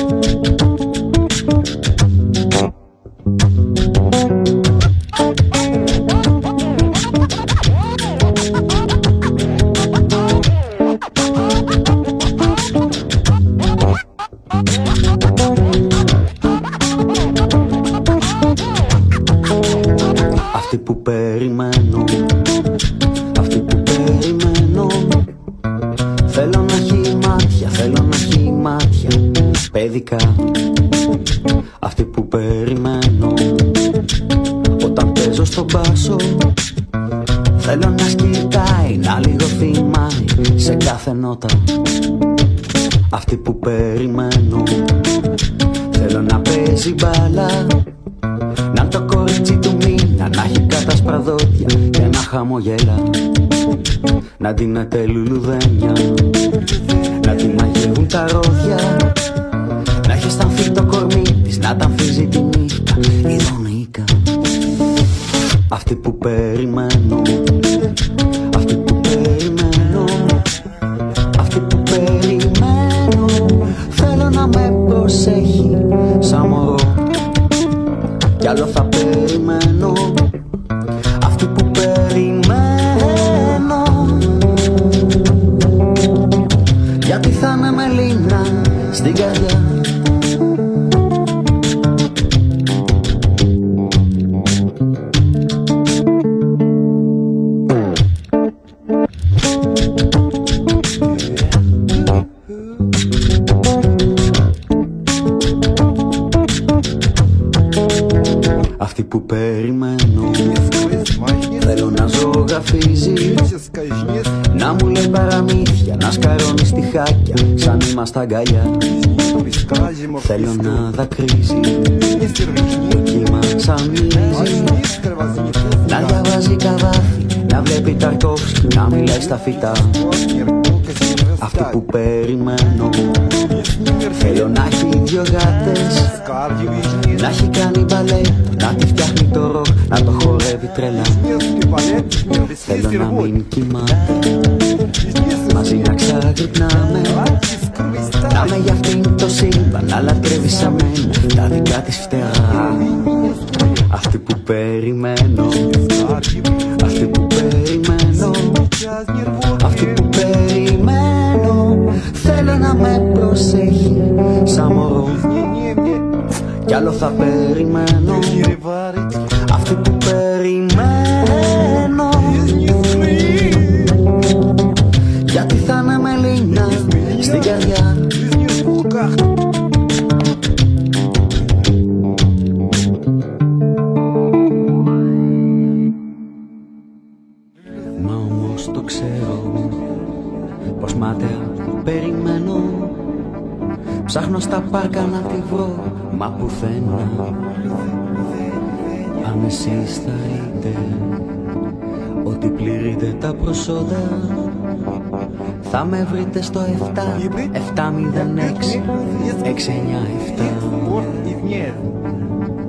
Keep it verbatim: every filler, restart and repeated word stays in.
Αυτή που περιμένω, αυτή που περιμένω. Θέλω να έχει μάτια, θέλω να έχει μάτια παιδικά. Αυτή που περιμένω, όταν παίζω στον μπάσο. Θέλω να σκητάει, να λίγο θυμάει σε κάθε νότα. Αυτή που περιμένω, θέλω να παίζει μπάλα. Να το κορίτσι του μήνα, να έχει κάτασπρα δόντια και να χαμογέλα. Να ντύνεται λουλουδένια, να τη μαγεύουν τα ρόδια. Να έχει αισθανθεί το κορμί της, να τα αμφίζει τη νύχτα ηρωνικά. Αυτή που περιμένω, αυτή που περιμένω, αυτή που περιμένω. Θέλω να με προσέχει σαν μωρό κι άλλο θα περιμένω. Αυτή που περιμένω, γιατί θα είμαι μελίνα στην καρδιά. Αυτή που περιμένω, θέλω να ζωγραφίζει, να μου λέει παραμύθια, να σκαρώνει στιχάκια σαν είμαστε αγκαλιά. Θέλω να δακρύζει, το κύμα σαν μυρίζει, να διαβάζει καβάφι, να βλέπει Ταρκόφσκι, να μιλάει στα φυτά. Αυτή που περιμένω, θέλω να έχει δυο γάτες, να έχει κάνει μπαλέτο, να τη φτιάχνει το ροκ, να το χορεύει τρελά. Θέλω να μην κοιμάται, μαζί να ξαγρυπνάμε, να με για αυτήν το σύμπαν, να λατρεύει σαν μένα τα δικά της φτερά. Αυτή που περιμένω, αυτή που περιμένω, αυτή που περιμένω. Θέλω να με προσέχει σαν μωρό κι άλλο θα περιμένω. Αυτή που περιμένω, γιατί θα είναι μελίνα στην καρδιά. Μα όμως το ξέρω πως μάταια περιμένω. Ψάχνω στα πάρκα να τη βρω, μα πουθενά. Αν εσείς θα είτε ότι πληρείτε τα προσόντα, θα με βρείτε στο εφτά επτά μηδέν έξι έξι εννιά επτά.